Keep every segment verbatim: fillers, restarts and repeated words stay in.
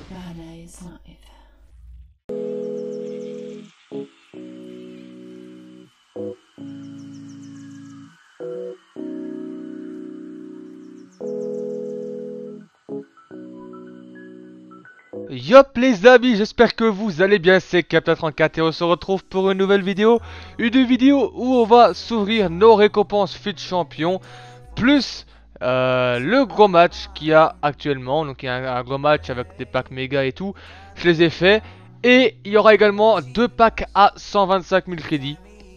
paradise life. Yop les amis, j'espère que vous allez bien, c'est Captain trente-quatre et on se retrouve pour une nouvelle vidéo. Une vidéo où on va s'ouvrir nos récompenses F U T Champion, plus euh, le gros match qu'il y a actuellement. Donc il y a un, un gros match avec des packs méga et tout, je les ai fait. Et il y aura également deux packs à cent vingt-cinq mille crédits.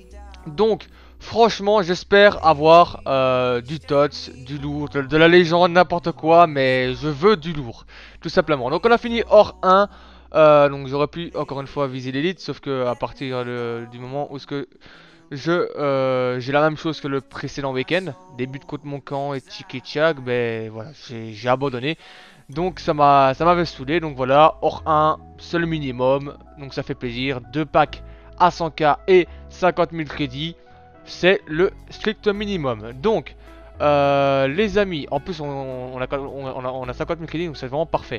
Donc franchement j'espère avoir euh, du T O T S, du lourd, de, de la légende, n'importe quoi, mais je veux du lourd, tout simplement. Donc on a fini hors un, euh, donc j'aurais pu encore une fois viser l'élite, sauf que à partir de, du moment où ce que je euh, j'ai la même chose que le précédent week-end, début de contre mon camp et tchik et tchak, ben voilà, j'ai abandonné. Donc ça m'a ça m'avait saoulé, donc voilà, hors un, c'est le minimum, donc ça fait plaisir. Deux packs à cent K et cinquante mille crédits, c'est le strict minimum. Donc euh, les amis, en plus on, on, a, on, a, on a cinquante mille crédits, donc c'est vraiment parfait.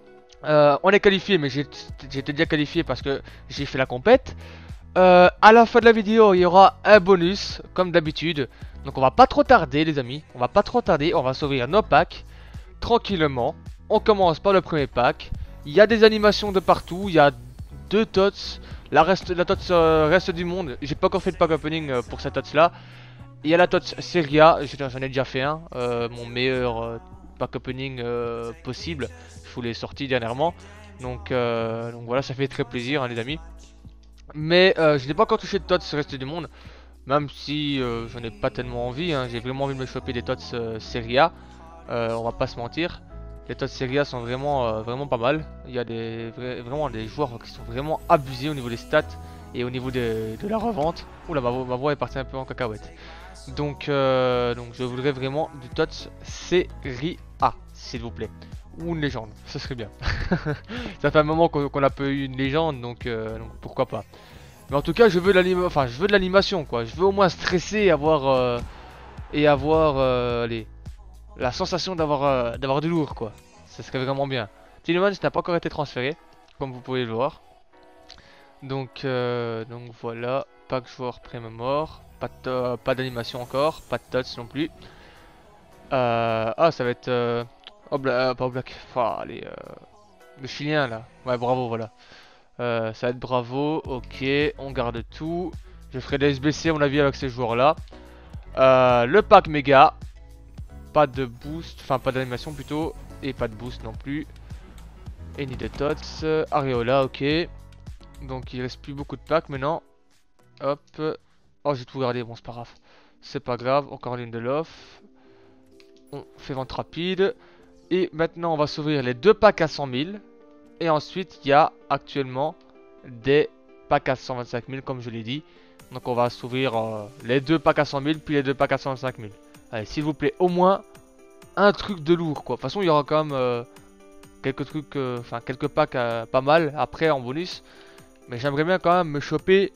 euh, On est qualifié, mais j'étais déjà qualifié parce que j'ai fait la compète. euh, À la fin de la vidéo il y aura un bonus comme d'habitude. Donc on va pas trop tarder les amis, on va pas trop tarder, on va s'ouvrir nos packs tranquillement. On commence par le premier pack. Il y a des animations de partout, il y a deux T O T S. La, reste, la T O T S euh, reste du monde, j'ai pas encore fait de pack opening euh, pour cette T O T S là. Il y a la T O T S Serie A, j'en ai déjà fait un, euh, mon meilleur euh, pack opening euh, possible. Je vous l'ai sorti dernièrement. Donc, euh, donc voilà, ça fait très plaisir hein, les amis. Mais euh, je n'ai pas encore touché de T O T S reste du monde. Même si euh, j'en ai pas tellement envie, hein. J'ai vraiment envie de me choper des T O T S euh, Serie A. euh, On va pas se mentir. Les T O T S Serie A sont vraiment, euh, vraiment pas mal. Il y a des, vra vraiment des joueurs qui sont vraiment abusés au niveau des stats et au niveau de, de la revente. Oula, ma, ma voix est partie un peu en cacahuète. Donc, euh, donc je voudrais vraiment du T O T S Serie A, s'il vous plaît. Ou une légende, ce serait bien. Ça fait un moment qu'on qu'on a pas eu une légende, donc, euh, donc pourquoi pas. Mais en tout cas, je veux l'animation, enfin, je veux de l'animation, quoi. Je veux au moins stresser et avoir, euh, et avoir euh, les... la sensation d'avoir euh, d'avoir du lourd quoi, ça serait vraiment bien. Tillman n'a pas encore été transféré, comme vous pouvez le voir. Donc euh, donc voilà, pack joueur pré-mort, pas de, pas d'animation encore, pas de T O T S non plus. Euh, ah ça va être euh, Obla, euh, pas Oblak, enfin allez, euh, le chilien là. Ouais bravo voilà. Euh, ça va être bravo, ok, on garde tout. Je ferai des S B C à mon avis avec ces joueurs là. Euh, le pack méga. Pas de boost, enfin pas d'animation plutôt, et pas de boost non plus. Et ni de T O T S, Areola, ok. Donc il reste plus beaucoup de packs maintenant. Hop. Oh j'ai tout gardé, bon c'est pas grave. C'est pas grave, encore une de l'off. On fait vente rapide. Et maintenant on va s'ouvrir les deux packs à cent mille. Et ensuite il y a actuellement des packs à cent vingt-cinq mille comme je l'ai dit. Donc on va s'ouvrir euh, les deux packs à cent mille puis les deux packs à cent vingt-cinq mille. Allez, s'il vous plaît, au moins un truc de lourd quoi. De toute façon, il y aura quand même euh, quelques trucs, enfin euh, quelques packs euh, pas mal après en bonus. Mais j'aimerais bien quand même me choper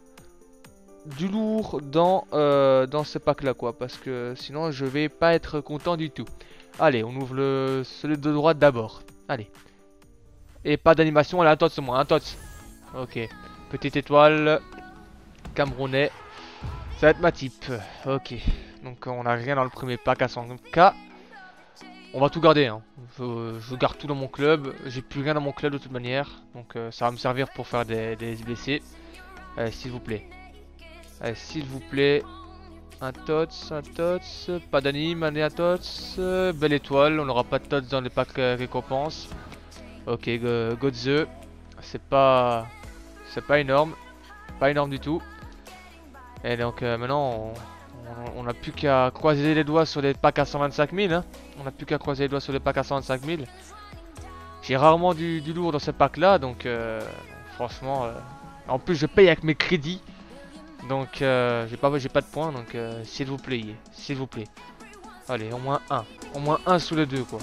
du lourd dans, euh, dans ces packs là quoi. Parce que sinon, je vais pas être content du tout. Allez, on ouvre le celui de droite d'abord. Allez. Et pas d'animation, là, un T O T S au moins, un T O T S. Ok. Petite étoile. Camerounais. Ça va être ma type. Ok. Donc on a rien dans le premier pack à cent K. On va tout garder hein. je, je garde tout dans mon club. J'ai plus rien dans mon club de toute manière. Donc euh, ça va me servir pour faire des, des S B C. Allez s'il vous plaît. Allez s'il vous plaît. Un T O T S, un T O T S. Pas d'anime, un T O T S. euh, Belle étoile, on n'aura pas de T O T S dans les packs euh, récompenses. Ok, go, go the. C'est pas... C'est pas énorme. Pas énorme du tout. Et donc euh, maintenant on... On n'a plus qu'à croiser les doigts sur les packs à cent vingt-cinq mille. Hein. On n'a plus qu'à croiser les doigts sur les packs à cent vingt-cinq mille. J'ai rarement du, du lourd dans ces packs là. Donc euh, franchement. Euh, en plus je paye avec mes crédits. Donc euh, j'ai pas, j'ai pas de points. Donc euh, s'il vous plaît. S'il vous plaît. Allez au moins un. Au moins un sous les deux quoi.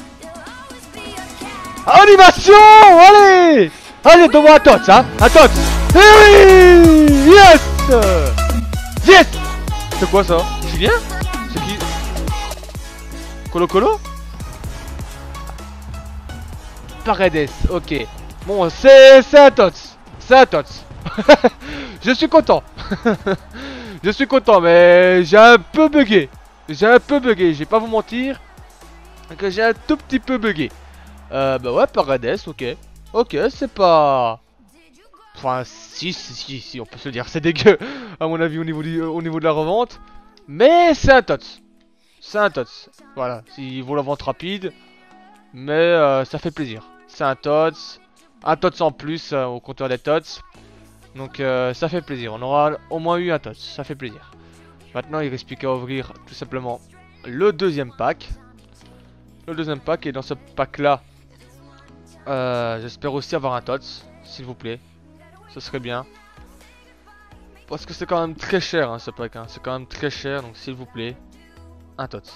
Animation. Allez. Allez donne-moi un T O T S hein. Un T O T S. Eh oui. Yes. Yes. C'est quoi ça? Julien? C'est qui? Colo Colo? Paredes, ok. Bon, c'est c'est un tots. C'est un tots. Je suis content. Je suis content, mais j'ai un peu bugué. J'ai un peu bugué, je vais pas vous mentir. Que j'ai un tout petit peu bugué. Euh, bah ouais, Paredes, ok. Ok, c'est pas... Enfin, si, si, si, si, on peut se le dire. C'est dégueu, à mon avis, au niveau, du, au niveau de la revente. Mais c'est un tots. C'est un tots. Voilà, il vaut la vente rapide. Mais euh, ça fait plaisir. C'est un tots. Un tots en plus euh, au compteur des tots. Donc euh, ça fait plaisir. On aura au moins eu un tots. Ça fait plaisir. Maintenant, il reste plus qu'à ouvrir tout simplement le deuxième pack. Le deuxième pack. Et dans ce pack-là, euh, j'espère aussi avoir un tots. S'il vous plaît. Ce serait bien. Parce que c'est quand même très cher hein, ce pack. Hein. C'est quand même très cher. Donc s'il vous plaît, un tots.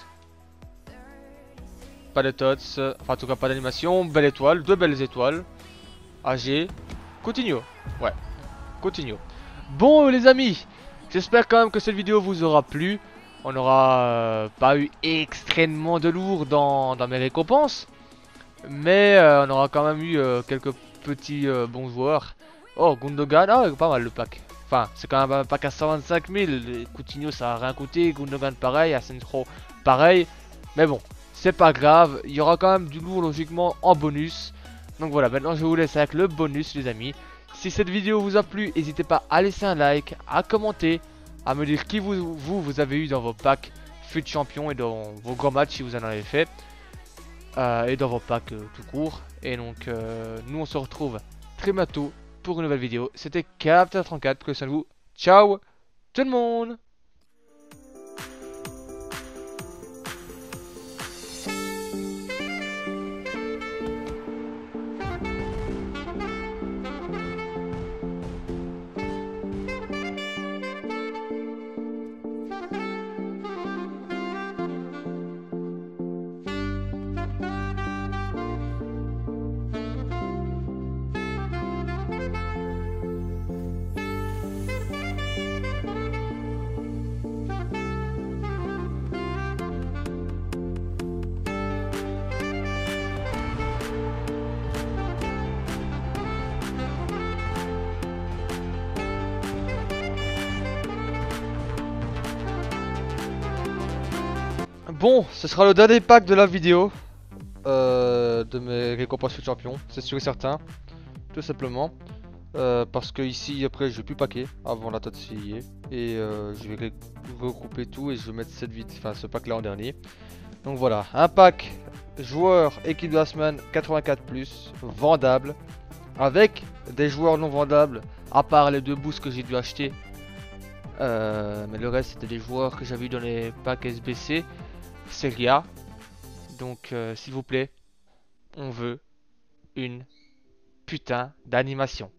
Pas de tots. Enfin, en tout cas, pas d'animation. Belle étoile. Deux belles étoiles. A G. Coutinho. Ouais. Coutinho. Bon, les amis. J'espère quand même que cette vidéo vous aura plu. On n'aura euh, pas eu extrêmement de lourd dans, dans mes récompenses. Mais euh, on aura quand même eu euh, quelques petits euh, bons joueurs. Oh, Gundogan. Ah, pas mal le pack. Enfin, c'est quand même un pack à cent vingt-cinq mille. Coutinho, ça a rien coûté. Gundogan, pareil. Asensio, pareil. Mais bon, c'est pas grave. Il y aura quand même du lourd, logiquement, en bonus. Donc voilà, maintenant je vous laisse avec le bonus, les amis. Si cette vidéo vous a plu, n'hésitez pas à laisser un like, à commenter, à me dire qui vous, vous, vous avez eu dans vos packs F U T Champion et dans vos grands matchs si vous en avez fait. Euh, et dans vos packs euh, tout court. Et donc, euh, nous on se retrouve très bientôt pour une nouvelle vidéo. C'était Captain trente-quatre, prenez soin de vous. Ciao tout le monde! Bon, ce sera le dernier pack de la vidéo euh, de mes récompenses F U T Champion, c'est sûr et certain, tout simplement. Euh, parce que ici, après, je vais plus packer avant la date y est. Et euh, je vais regrouper tout et je vais mettre cette vite, enfin ce pack là en dernier. Donc voilà, un pack joueur équipe de la semaine quatre-vingt-quatre plus, vendable. Avec des joueurs non vendables, à part les deux boosts que j'ai dû acheter. Euh, mais le reste, c'était des joueurs que j'avais eu dans les packs S B C. Serie A. Donc euh, s'il vous plaît, on veut une putain d'animation.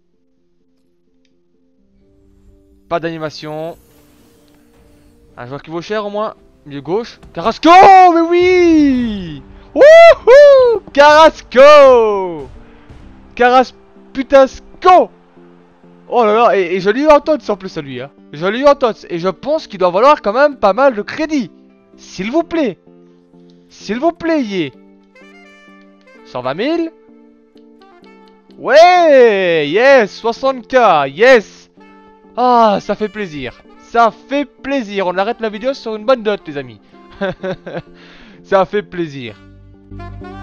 Pas d'animation. Un joueur qui vaut cher au moins. Milieu gauche. Carrasco, mais oui. Wouhou, Carrasco. Carras putasco. Oh là là, et, et je l'ai eu en tots en plus à lui hein. Je l'ai eu en tots. Et je pense qu'il doit valoir quand même pas mal de crédit. S'il vous plaît. S'il vous plaît, yé. cent vingt mille. Ouais. Yes. soixante K. Yes. Ah, ça fait plaisir. Ça fait plaisir. On arrête la vidéo sur une bonne note, les amis. Ça fait plaisir.